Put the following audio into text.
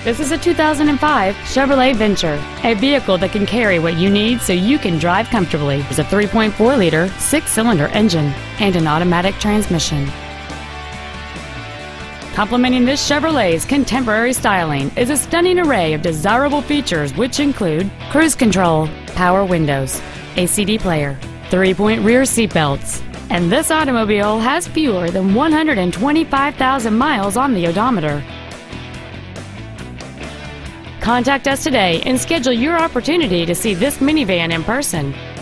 This is a 2005 Chevrolet Venture, a vehicle that can carry what you need so you can drive comfortably. There's a 3.4-liter, 6-cylinder engine and an automatic transmission. Complementing this Chevrolet's contemporary styling is a stunning array of desirable features which include cruise control, power windows, a CD player, 3-point rear seat belts, and this automobile has fewer than 125,000 miles on the odometer. Contact us today and schedule your opportunity to see this minivan in person.